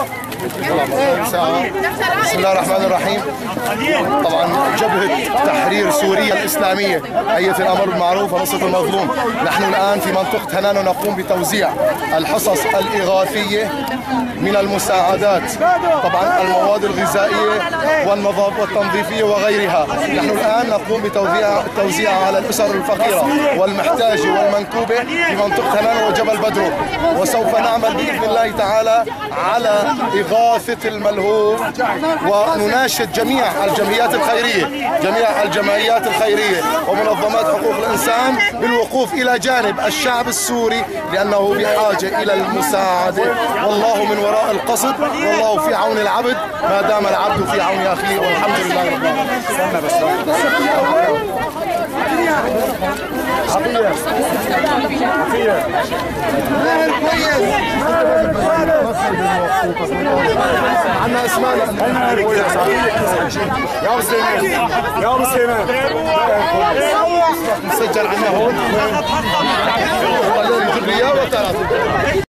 بسم الله الرحمن الرحيم. طبعا جبهة تحرير سوريا الإسلامية، هيئة الأمر بالمعروف ونصرة المظلوم، نحن الآن في منطقة هنان نقوم بتوزيع الحصص الإغاثية من المساعدات، طبعا المواد الغذائية والتنظيفية وغيرها. نحن الآن نقوم بتوزيع على الأسر الفقيرة والمحتاجة والمنكوبة في منطقة هنان وجبل بدرو، وسوف نعمل بإذن الله تعالى على إغاثة الملهوف، ونناشد جميع الجمعيات الخيرية ومنظمات حقوق الإنسان بالوقوف إلى جانب الشعب السوري، لأنه بحاجة إلى المساعدة، والله من وراء القصد، والله في عون العبد ما دام العبد في عون أخيه، والحمد لله رب عنا اسماء يا مسلمين يا مسلمين مسجل عنا هون